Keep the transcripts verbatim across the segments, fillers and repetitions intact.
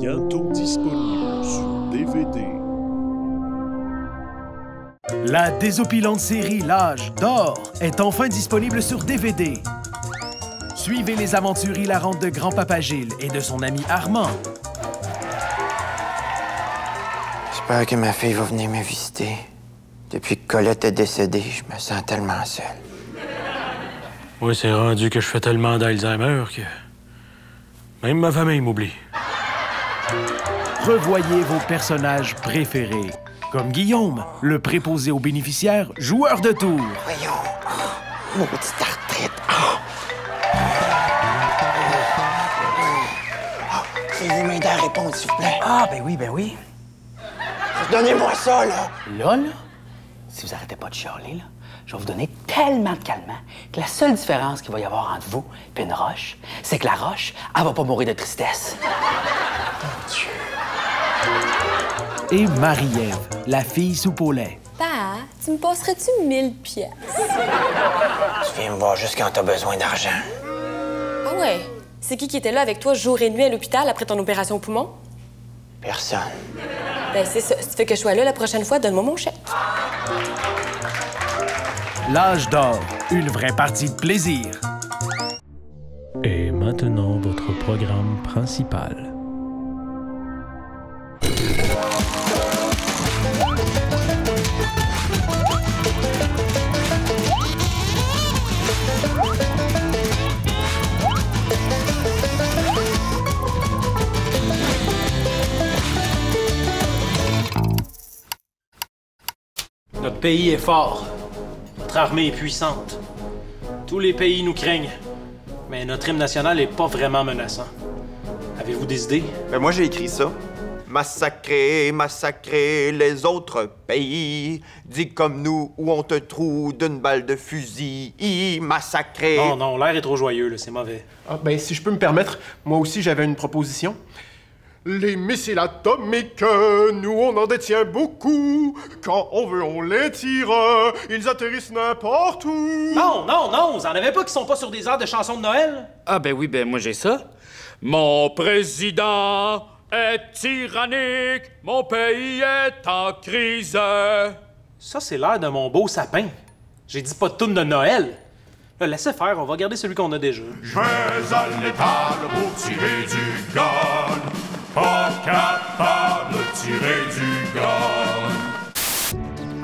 bientôt disponible sur D V D. La désopilante série L'Âge d'Or est enfin disponible sur D V D. Suivez les aventures hilarantes de grand-papa Gilles et de son ami Armand. J'espère que ma fille va venir me visiter. Depuis que Colette est décédée, je me sens tellement seul. Oui, c'est rendu que je fais tellement d'Alzheimer que même ma famille m'oublie. Revoyez vos personnages préférés, comme Guillaume, le préposé aux bénéficiaires, joueur de tour. Voyons, oh, maudite arthrite. Oh. Oh, pouvez-vous m'aider à répondre, s'il vous plaît? Ah, ben oui, ben oui. Donnez-moi ça, là! Là, là, si vous arrêtez pas de chialer, là, je vais vous donner tellement de calmants que la seule différence qu'il va y avoir entre vous et une roche, c'est que la roche, elle va pas mourir de tristesse. Mon Dieu. Et Marie-Ève, la fille soupe au lait. Pa, tu me passerais-tu mille pièces? Tu viens me voir juste quand t'as besoin d'argent. Ah ouais? C'est qui qui était là avec toi jour et nuit à l'hôpital après ton opération au poumon? Personne. Ben c'est ça. Si tu veux que je sois là la prochaine fois, donne-moi mon chèque. L'Âge d'Or, une vraie partie de plaisir. Et maintenant, votre programme principal. Notre pays est fort. Notre armée est puissante. Tous les pays nous craignent. Mais notre hymne national est pas vraiment menaçant. Avez-vous des idées? Ben moi, j'ai écrit ça. Massacrer, massacrer les autres pays. Dis comme nous où on te trouve d'une balle de fusil. Massacrer. Non, non, l'air est trop joyeux, là, c'est mauvais. Ah, ben, si je peux me permettre, moi aussi, j'avais une proposition. Les missiles atomiques, nous, on en détient beaucoup. Quand on veut, on les tire. Ils atterrissent n'importe où. Non, non, non, vous en avez pas qui sont pas sur des airs de chansons de Noël? Ah ben oui, ben moi j'ai ça. Mon président est tyrannique, mon pays est en crise. Ça, c'est l'air de mon beau sapin. J'ai dit pas de toune de Noël. Là, laissez faire, on va garder celui qu'on a déjà. Je vais à l'étable pour tirer du gun. Pas capable de tirer du gun.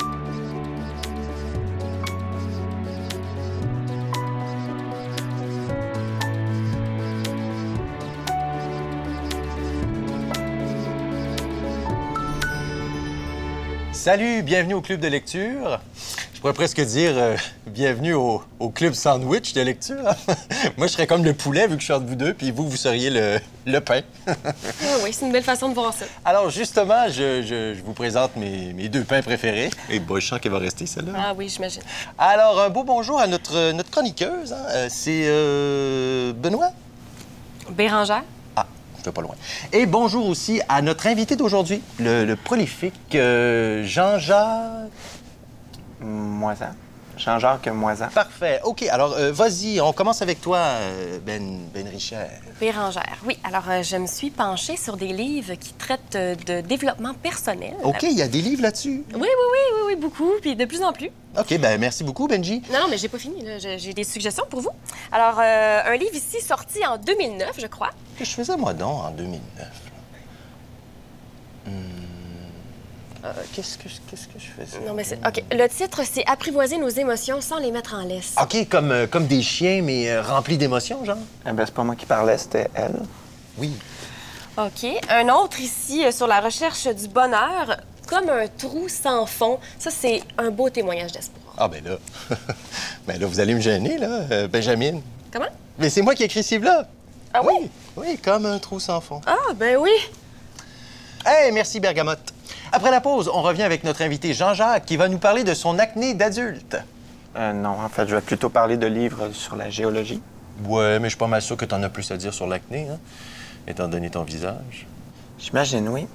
Salut, bienvenue au club de lecture. Je pourrais presque dire euh, bienvenue au, au club sandwich de lecture. Moi, je serais comme le poulet vu que je suis entre vous deux, puis vous, vous seriez le, le pain. Ah oui, c'est une belle façon de voir ça. Alors, justement, je, je, je vous présente mes, mes deux pains préférés. Et bon, je sens qu'elle va rester, celle-là. Ah oui, j'imagine. Alors, un beau bonjour à notre, notre chroniqueuse. Hein. Euh, c'est euh, Benoît? Bérangère? Ah, je vais pas loin. Et bonjour aussi à notre invité d'aujourd'hui, le, le prolifique euh, Jean-Jacques... Moisan. Jean-Jacques Moisan. Parfait. OK. Alors, euh, vas-y, on commence avec toi, euh, Ben, Ben Richard. Bérangère, oui. Alors, euh, je me suis penchée sur des livres qui traitent euh, de développement personnel. OK, il y a des livres là-dessus? Oui, oui, oui, oui, oui, beaucoup, puis de plus en plus. OK, ben merci beaucoup, Benji. Non, non, mais j'ai pas fini, là. J'ai j'ai des suggestions pour vous. Alors, euh, un livre ici sorti en deux mille neuf, je crois. Qu'est-ce que je faisais, moi, donc, en deux mille neuf? Hum... Euh, qu'est-ce que, qu'est-ce que je faisais? Non, mais c'est... OK. Le titre, c'est « Apprivoiser nos émotions sans les mettre en laisse ». OK, comme, euh, comme des chiens, mais euh, remplis d'émotions, genre? Eh ben, c'est pas moi qui parlais, c'était elle. Oui. OK. Un autre ici, euh, sur la recherche du bonheur, comme un trou sans fond. Ça, c'est un beau témoignage d'espoir. Ah, ben là... ben là, vous allez me gêner, là, euh, Benjamin. Comment? Mais c'est moi qui ai écrit ce livre-là. Ah oui? Oui, comme un trou sans fond. Ah, ben oui. Hey, merci, Bergamote. Après la pause, on revient avec notre invité Jean-Jacques qui va nous parler de son acné d'adulte. Euh, non, en fait, je vais plutôt parler de livres sur la géologie. Ouais, mais je suis pas mal sûr que t'en as plus à dire sur l'acné, hein, étant donné ton visage. J'imagine, oui.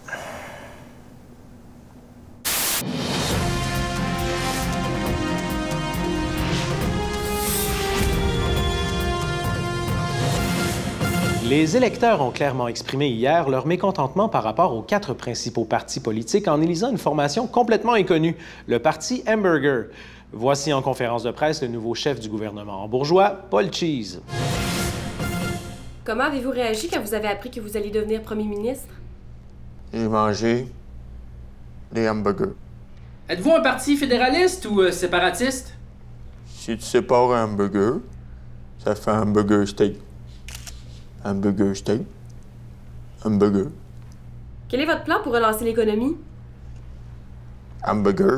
Les électeurs ont clairement exprimé hier leur mécontentement par rapport aux quatre principaux partis politiques en élisant une formation complètement inconnue, le parti Hamburger. Voici en conférence de presse le nouveau chef du gouvernement bourgeois, Paul Cheese. Comment avez-vous réagi quand vous avez appris que vous alliez devenir premier ministre? J'ai mangé des hamburgers. Êtes-vous un parti fédéraliste ou euh, séparatiste? Si tu sépares un hamburger, ça fait un hamburger steak. Hamburger steak. Hamburger. Quel est votre plan pour relancer l'économie? Hamburger.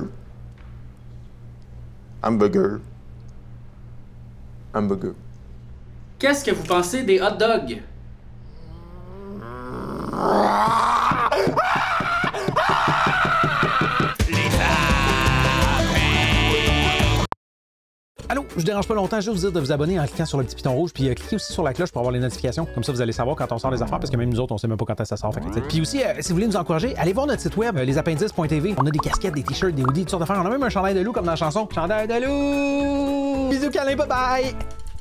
Hamburger. Hamburger. Qu'est-ce que vous pensez des hot dogs? Allô, je vous dérange pas longtemps, je vais vous dire de vous abonner en cliquant sur le petit piton rouge, puis euh, cliquez aussi sur la cloche pour avoir les notifications. Comme ça, vous allez savoir quand on sort les affaires, parce que même nous autres, on sait même pas quand ça sort. Fait que, puis aussi, euh, si vous voulez nous encourager, allez voir notre site web, euh, les appendices point t v. On a des casquettes, des t-shirts, des hoodies, toutes sortes d'affaires. On a même un chandail de loup comme dans la chanson. Chandail de loup! Bisous, câlin, bye bye!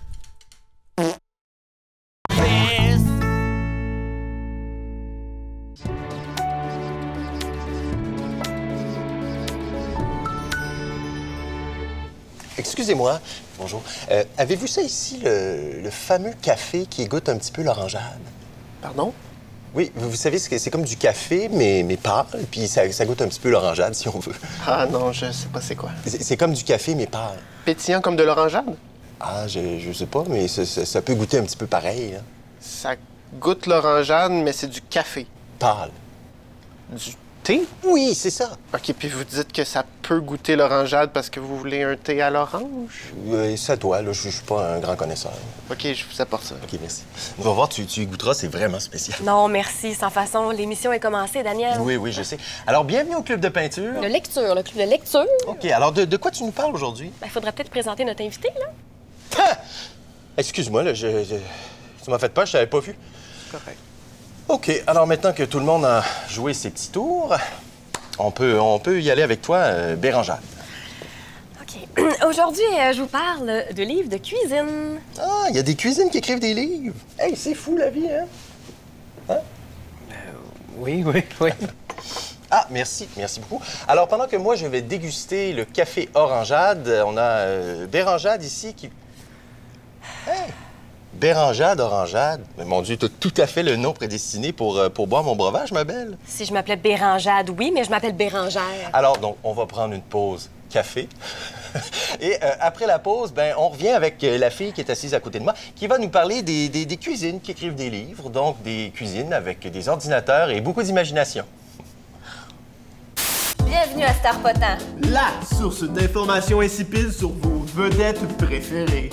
Excusez-moi, bonjour. Euh, Avez-vous ça ici, le, le fameux café qui goûte un petit peu l'orangeade? Pardon? Oui, vous, vous savez, c'est comme du café, mais, mais pâle, puis ça, ça goûte un petit peu l'orangeade, si on veut. Ah non, je sais pas c'est quoi. C'est comme du café, mais pâle. Pétillant comme de l'orangeade? Ah, je, je sais pas, mais ça, ça, ça peut goûter un petit peu pareil. Hein. Ça goûte l'orangeade, mais c'est du café. Pâle. Du thé? Oui, c'est ça. OK, puis vous dites que ça peut goûter l'orangeade parce que vous voulez un thé à l'orange? Euh, c'est à toi, là, je, je suis pas un grand connaisseur. OK, je vous apporte ça. OK, merci. On va voir, tu, tu y goûteras, c'est vraiment spécial. Non, merci, sans façon. L'émission est commencée, Daniel. Oui, oui, je sais. Alors, bienvenue au club de peinture. De lecture, le club de lecture. OK, alors de, de quoi tu nous parles aujourd'hui? Il faudrait peut-être présenter notre invité, là. Ah! Excuse-moi, là, je, je... tu m'as fait peur, je t'avais pas vu. Correct. OK, alors maintenant que tout le monde a joué ses petits tours, on peut, on peut y aller avec toi, euh, Bérangeade. OK. Aujourd'hui, euh, je vous parle de livres de cuisine. Ah, il y a des cuisines qui écrivent des livres. Hey, c'est fou, la vie, hein? Hein? Euh, oui, oui, oui. Ah, merci, merci beaucoup. Alors, pendant que moi, je vais déguster le café Orangeade, on a euh, Bérangeade ici qui... Hey! Bérangeade, Orangeade. Mais mon Dieu, t'as tout à fait le nom prédestiné pour, euh, pour boire mon breuvage, ma belle. Si je m'appelais Bérangeade, oui, mais je m'appelle Bérangère. Alors, donc, on va prendre une pause café. Et euh, après la pause, ben, on revient avec euh, la fille qui est assise à côté de moi, qui va nous parler des, des, des cuisines qui écrivent des livres, donc des cuisines avec des ordinateurs et beaucoup d'imagination. Bienvenue à Star Potin. La source d'informations insipides sur vos vedettes préférées.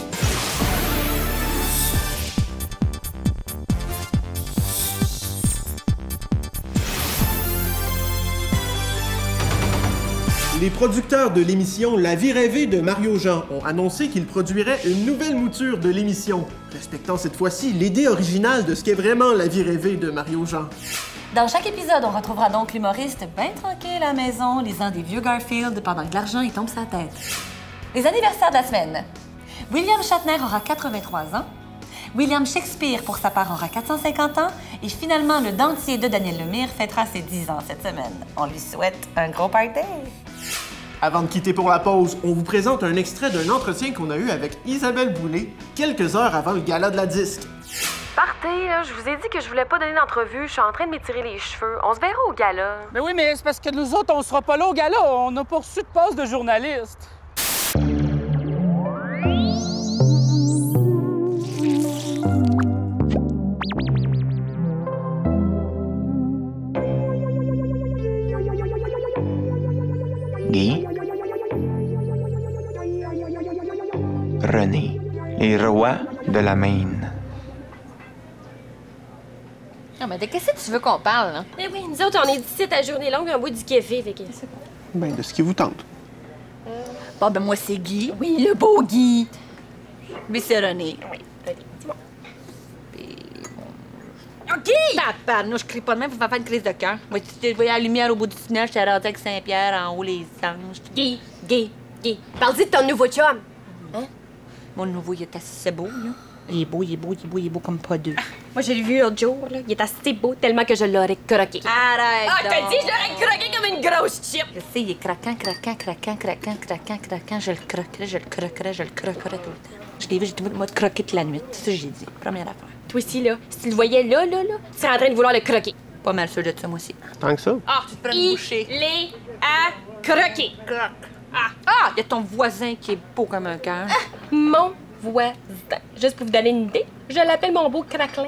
Les producteurs de l'émission La vie rêvée de Mario Jean ont annoncé qu'ils produiraient une nouvelle mouture de l'émission, respectant cette fois-ci l'idée originale de ce qu'est vraiment La vie rêvée de Mario Jean. Dans chaque épisode, on retrouvera donc l'humoriste bien tranquille à la maison, lisant des vieux Garfield pendant que l'argent y tombe sa tête. Les anniversaires de la semaine. William Shatner aura quatre-vingt-trois ans. William Shakespeare, pour sa part, aura quatre cent cinquante ans. Et finalement, le dentier de Daniel Lemire fêtera ses dix ans cette semaine. On lui souhaite un gros party! Avant de quitter pour la pause, on vous présente un extrait d'un entretien qu'on a eu avec Isabelle Boulay quelques heures avant le gala de la disque. Partez, là, je vous ai dit que je voulais pas donner d'entrevue. Je suis en train de m'étirer les cheveux. On se verra au gala. Mais oui, mais c'est parce que nous autres, on sera pas là au gala. On a poursu de poste de journaliste. Guy, René, les rois de la Maine. Non, mais de qu'est-ce que tu veux qu'on parle, là? Eh oui, nous autres, on est d'ici à journée longue, un bout du café, fait que... Ben, de ce qui vous tente. Bon, ben moi, c'est Guy. Oui, le beau Guy. Lui, c'est René. Oui, dis-moi. OK! Papa, non, je crie pas de même pour faire faire une crise de cœur. Moi, si tu voyais la lumière au bout du tunnel, j'étais rentrée avec Saint-Pierre en haut, les anges. Guy, Guy, Guy, parle-y de ton nouveau chum. Hein? Mon nouveau, il est assez beau, là. Il est beau, il est beau, il est beau, il est beau comme pas deux. Moi, je l'ai vu l'autre jour, là. Il est assez beau tellement que je l'aurais croqué. Arrête Ah, je te donc. dis, je l'aurais croqué comme une grosse chip! Je sais, il est craquant, craquant, craquant, craquant, craquant, craquant. Je le croquerai, je le croquerai, je le croquerai tout le temps. Je l'ai vu, j'ai dit, moi, de croquer toute la nuit. C'est ça que j'ai dit. Première affaire. Toi aussi, là, si tu le voyais là, là, là, tu serais en train de vouloir le croquer. Pas mal sûr de ça, moi aussi. Tant que ça? Ah, Tu te prends une bouchée. il est à croquer. Croque. Ah! Ah! Il y a ton voisin qui est beau comme un cœur. Mon voisin. Juste pour vous donner une idée, je l'appelle mon beau craquelin.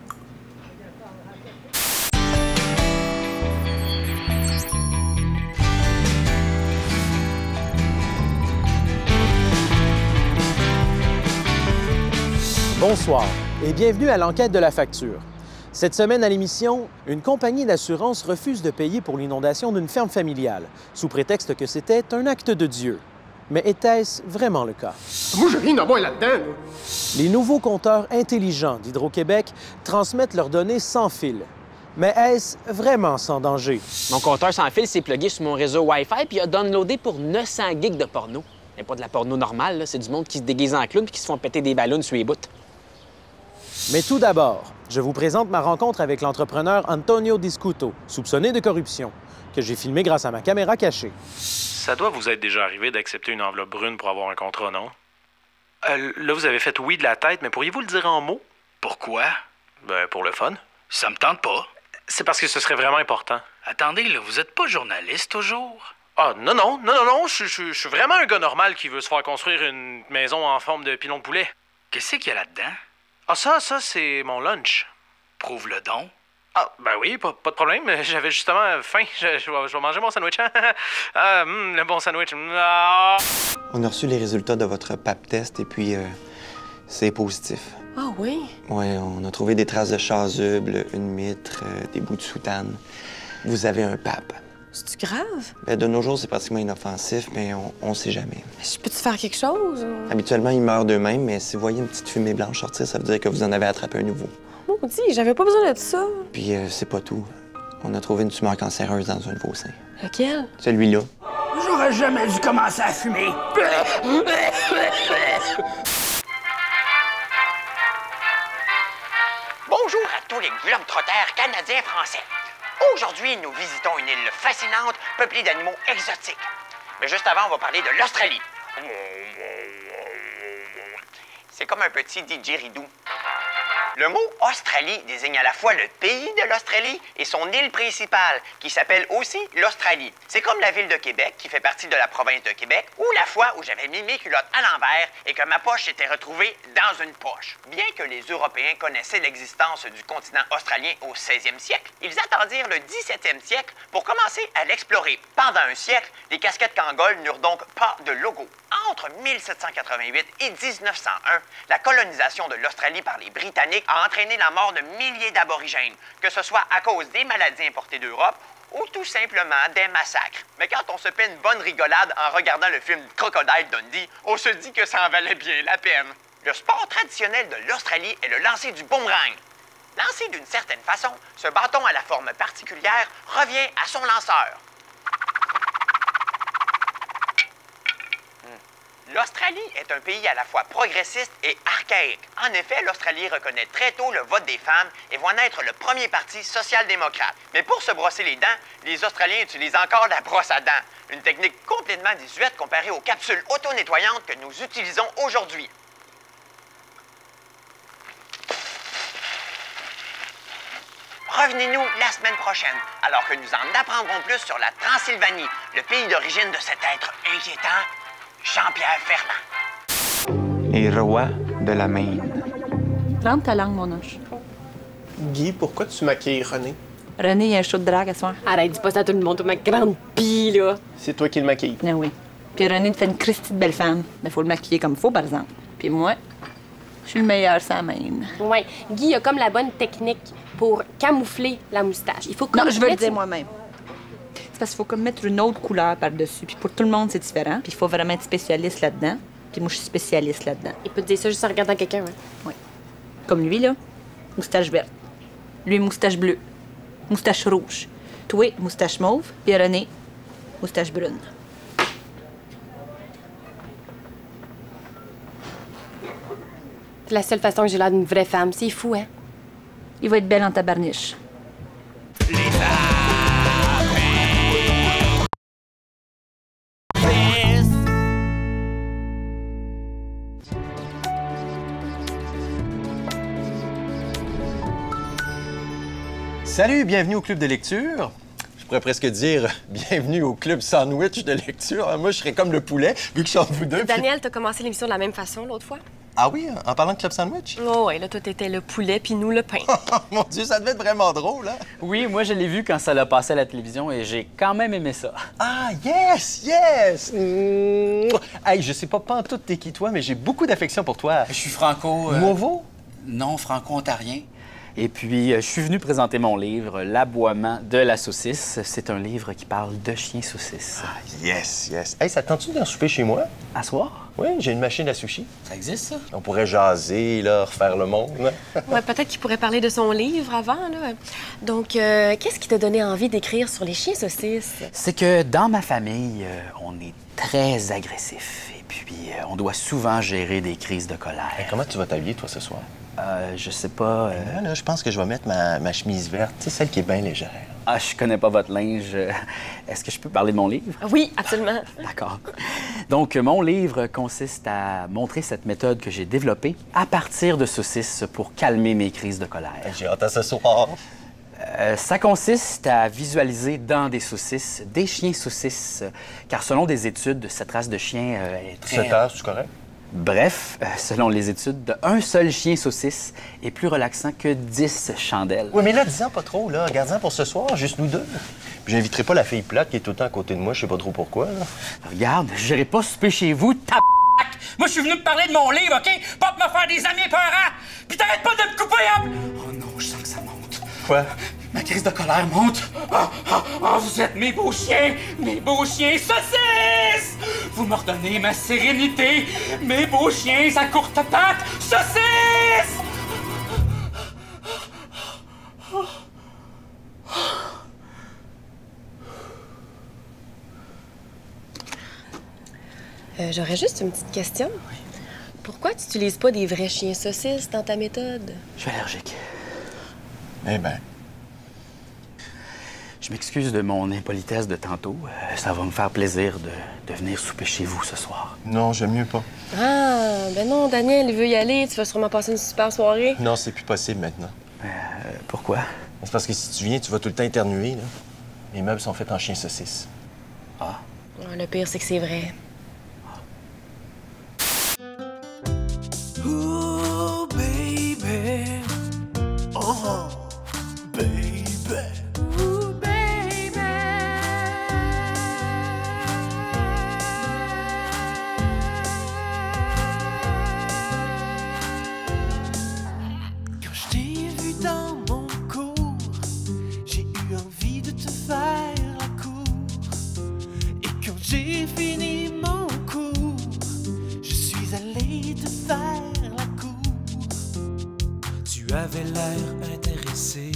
Bonsoir et bienvenue à l'enquête de la facture. Cette semaine à l'émission, une compagnie d'assurance refuse de payer pour l'inondation d'une ferme familiale, sous prétexte que c'était un acte de Dieu. Mais était-ce vraiment le cas? Moi, j'ai rien à voir là-dedans, là. Les nouveaux compteurs intelligents d'Hydro-Québec transmettent leurs données sans fil. Mais est-ce vraiment sans danger? Mon compteur sans fil s'est plugué sur mon réseau Wi-Fi puis a downloadé pour neuf cents gigs de porno. Mais pas de la porno normale, là. C'est du monde qui se déguise en clown puis qui se font péter des ballons sur les bouts. Mais tout d'abord, je vous présente ma rencontre avec l'entrepreneur Antonio Discuto, soupçonné de corruption, que j'ai filmé grâce à ma caméra cachée. Ça doit vous être déjà arrivé d'accepter une enveloppe brune pour avoir un contrat, non? Euh, là, vous avez fait oui de la tête, mais pourriez-vous le dire en mots? Pourquoi? Ben, pour le fun. Ça me tente pas. C'est parce que ce serait vraiment important. Attendez, là, vous êtes pas journaliste toujours? Ah, non, non, non, non, non, je, je, je suis vraiment un gars normal qui veut se faire construire une maison en forme de pilon de poulet. Qu'est-ce qu'il y a là-dedans? Ah, ça, ça, c'est mon lunch. Prouve le don. Ah, ben oui, pas, pas de problème. J'avais justement faim. Je, je, vais, je vais manger mon sandwich. ah, mm, le bon sandwich. Ah. On a reçu les résultats de votre P A P test et puis euh, c'est positif. Ah oui? Oui, on a trouvé des traces de chasuble, une mitre, euh, des bouts de soutane. Vous avez un P A P. C'est-tu grave? Ben, de nos jours, c'est pratiquement inoffensif, mais on, on sait jamais. Je peux-tu faire quelque chose? Ou... Habituellement, ils meurent d'eux-mêmes, mais si vous voyez une petite fumée blanche sortir, ça veut dire que vous en avez attrapé un nouveau. Maudit, j'avais pas besoin de ça. Puis euh, c'est pas tout. On a trouvé une tumeur cancéreuse dans un de vos seins. Lequel? Celui-là. J'aurais jamais dû commencer à fumer. Bonjour à tous les globetrotters canadiens français. Aujourd'hui, nous visitons une île fascinante peuplée d'animaux exotiques. Mais juste avant, on va parler de l'Australie. C'est comme un petit didgeridoo. Le mot Australie désigne à la fois le pays de l'Australie et son île principale, qui s'appelle aussi l'Australie. C'est comme la ville de Québec, qui fait partie de la province de Québec, ou la fois où j'avais mis mes culottes à l'envers et que ma poche s'était retrouvée dans une poche. Bien que les Européens connaissaient l'existence du continent australien au seizième siècle, ils attendirent le dix-septième siècle pour commencer à l'explorer. Pendant un siècle, les casquettes Kangol n'eurent donc pas de logo. Entre mille sept cent quatre-vingt-huit et mille neuf cent un, la colonisation de l'Australie par les Britanniques a entraîné la mort de milliers d'aborigènes, que ce soit à cause des maladies importées d'Europe ou tout simplement des massacres. Mais quand on se fait une bonne rigolade en regardant le film Crocodile Dundee, on se dit que ça en valait bien la peine. Le sport traditionnel de l'Australie est le lancer du boomerang. Lancé d'une certaine façon, ce bâton à la forme particulière revient à son lanceur. L'Australie est un pays à la fois progressiste et archaïque. En effet, l'Australie reconnaît très tôt le vote des femmes et voit naître le premier parti social-démocrate. Mais pour se brosser les dents, les Australiens utilisent encore la brosse à dents, une technique complètement désuète comparée aux capsules auto-nettoyantes que nous utilisons aujourd'hui. Revenez-nous la semaine prochaine, alors que nous en apprendrons plus sur la Transylvanie, le pays d'origine de cet être inquiétant, Jean-Pierre Ferland. Les rois de la Maine. Rentre ta langue, mon ange. Guy, pourquoi tu maquilles René? René, il y a un show de drague à soir. Arrête, dis pas ça à tout le monde, ma grande pie, là. C'est toi qui le maquilles. Ah oui. Puis René te fait une Christie de belle femme. Mais faut le maquiller comme il faut, par exemple. Puis moi, je suis le meilleur sans Maine. Ouais, Guy a comme la bonne technique pour camoufler la moustache. Il faut comme Non, je veux le mettre- dire moi-même. C'est parce qu'il faut comme mettre une autre couleur par-dessus. Puis pour tout le monde, c'est différent. Puis il faut vraiment être spécialiste là-dedans. Puis moi, je suis spécialiste là-dedans. Il peut te dire ça juste en regardant quelqu'un, hein? Oui. Comme lui, là, moustache verte. Lui, moustache bleue. Moustache rouge. Toi, moustache mauve. Puis René, moustache brune. C'est la seule façon que j'ai l'air d'une vraie femme. C'est fou, hein? Il va être belle en tabarniche. Salut, bienvenue au club de lecture. Je pourrais presque dire bienvenue au club sandwich de lecture. Moi, je serais comme le poulet, vu que je suis entre vous deux. Puis... Daniel, t'as commencé l'émission de la même façon l'autre fois? Ah oui, en parlant de club sandwich? Oh ouais, là, toi, t'étais le poulet, puis nous, le pain. Mon Dieu, ça devait être vraiment drôle, hein? Oui, moi, je l'ai vu quand ça l'a passé à la télévision et j'ai quand même aimé ça. Ah, yes, yes! Mmh. Hey, je sais pas pantoute t'es qui, toi, mais j'ai beaucoup d'affection pour toi. Je suis franco... Euh... Nouveau? Non, franco-ontarien. Et puis, euh, je suis venu présenter mon livre, L'aboiement de la saucisse. C'est un livre qui parle de chiens saucisses. Ah, yes, yes. Hey, ça te tente-tu d'en souper chez moi? À soir? Oui, j'ai une machine à sushi. Ça existe, ça? On pourrait jaser, là, refaire le monde. Ouais, peut-être qu'il pourrait parler de son livre avant, là. Donc, euh, qu'est-ce qui t'a donné envie d'écrire sur les chiens saucisses? C'est que dans ma famille, euh, on est très agressif. Et puis, euh, on doit souvent gérer des crises de colère. Hey, comment tu vas t'habiller, toi, ce soir? Euh, je sais pas... Euh... Là, là, je pense que je vais mettre ma, ma chemise verte, tu sais, celle qui est bien légère. Ah, je connais pas votre linge. Est-ce que je peux parler de mon livre? Oui, absolument. D'accord. Donc, mon livre consiste à montrer cette méthode que j'ai développée à partir de saucisses pour calmer mes crises de colère. J'ai hâte à ce soir. Euh, ça consiste à visualiser dans des saucisses des chiens saucisses, car selon des études, cette race de chien euh, est très... sept heures, c'est correct? Bref, euh, selon les études, un seul chien saucisse est plus relaxant que dix chandelles. Oui, mais là, dis-en pas trop, là. Garde-en pour ce soir, juste nous deux. Puis j'inviterai pas la fille plate qui est tout le temps à côté de moi, je sais pas trop pourquoi. Là. Regarde, j'irai pas souper chez vous, ta Moi, je suis venu me parler de mon livre, OK? Pas de me faire des amis peurants! Puis t'arrêtes pas de me couper, hein? Oh non, je sens que ça monte. Quoi? Ma crise de colère monte. Ah, ah, ah, vous êtes mes beaux chiens, mes beaux chiens saucisses! Vous me redonnez ma sérénité, mes beaux chiens à courte patte saucisses! Euh, J'aurais juste une petite question. Oui. Pourquoi tu n'utilises pas des vrais chiens saucisses dans ta méthode? Je suis allergique. Eh ben. Je m'excuse de mon impolitesse de tantôt. Euh, ça va me faire plaisir de, de venir souper chez vous ce soir. Non, j'aime mieux pas. Ah, ben non, Daniel, il veut y aller. Tu vas sûrement passer une super soirée. Non, c'est plus possible maintenant. Euh, pourquoi? C'est parce que si tu viens, tu vas tout le temps éternuer, là. Les meubles sont faits en chien saucisse. Ah. Ah, le pire, c'est que c'est vrai. Ooh, baby. Oh, baby. Ooh, baby. Quand je t'ai vu dans mon cours, j'ai eu envie de te faire la cour. Et quand j'ai fini mon cours, je suis allé te faire la cour. Tu avais l'air intéressé,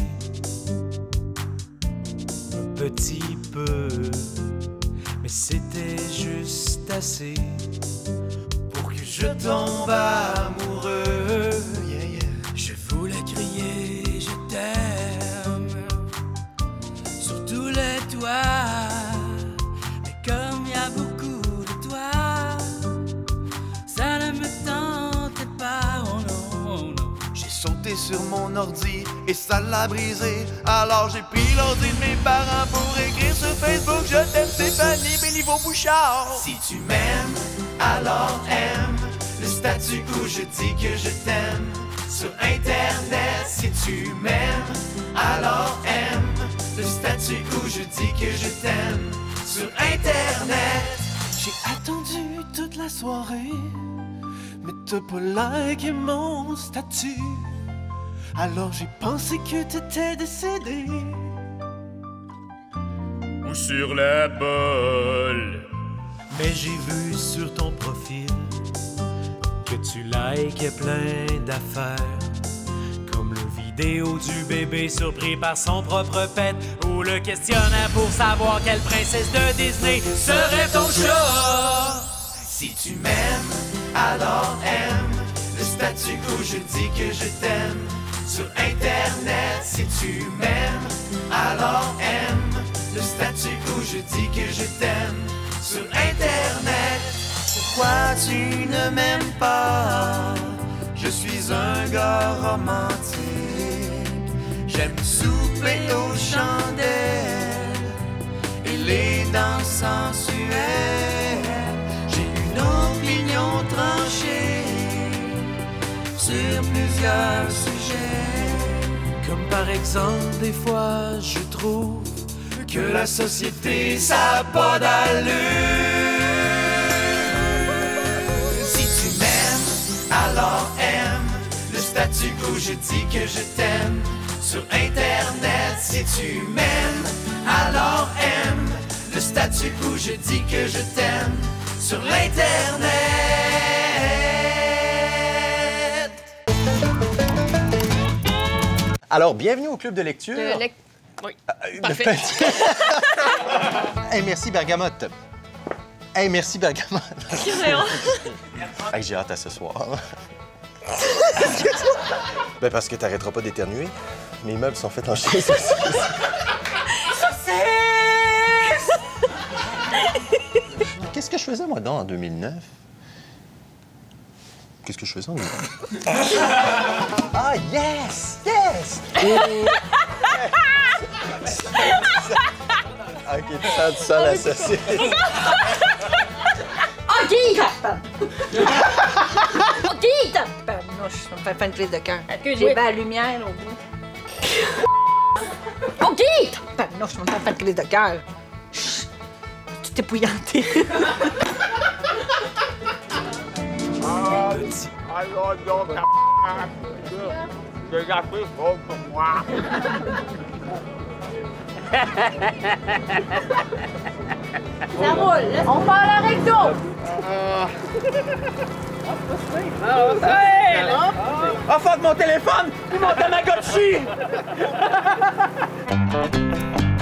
un petit peu, mais c'était juste assez pour que je tombe amoureux. Yeah, yeah. Je voulais crier je t'aime sur tous les toits, mais comme il y a beaucoup de toi, ça ne me tentait pas, oh non, oh non. J'ai sauté sur mon ordi et ça l'a brisé. Alors j'ai pris l'ordi de mes parents pour écrire sur Facebook: je t'aime Stéphanie Béliveau-Bouchard. Si tu m'aimes, alors aime le statut où je dis que je t'aime sur Internet. Si tu m'aimes, alors aime le statut où je dis que je t'aime sur Internet. J'ai attendu toute la soirée, mais t'as pas liké mon statut. Alors j'ai pensé que t'étais décédé. Ou sur la bolle. Mais j'ai vu sur ton profil que tu likais plein d'affaires, comme le vidéo du bébé surpris par son propre pet, ou le questionnaire pour savoir quelle princesse de Disney serait ton chat. Si tu m'aimes, alors aime le statu quo, je dis que je t'aime. Sur Internet, si tu m'aimes, alors aime. Le statu quo, je dis que je t'aime. Sur Internet, pourquoi tu ne m'aimes pas? Je suis un gars romantique. J'aime souper aux chandelles et les danses sensuelles. J'ai une opinion tranchée sur plusieurs sujets. Comme par exemple, des fois, je trouve que la société, ça a pas d'allure. Si tu m'aimes, alors aime. Le statu quo, je dis que je t'aime. Sur Internet, si tu m'aimes, alors aime. Le statu quo, je dis que je t'aime. Sur l'Internet. Alors, bienvenue au club de lecture. Le lec... Oui, Euh, parfait. Hey, merci Bergamote. Hey, merci Bergamote. Hey, j'ai hâte à ce soir. Ben parce que t'arrêteras pas d'éternuer. Mes meubles sont faits en chaise. Qu'est-ce que je faisais, moi, donc, en deux mille neuf? Qu'est-ce que je faisais en deux mille neuf? Ah, yes! Yes! OK, tu sens du sol à saucisse. OK! OK! Tabarnouche, ça me fait faire une crise de cœur. J'ai pas la lumière au bout. OK! Tabarnouche, ça me fait faire une crise de cœur. Chut! Tu t'es épouillanté. Ah, alors donc, j'ai gâché pour moi. Ça roule, laisse on part la recto! Ah, fuck mon téléphone! Ou mon Tamagotchi!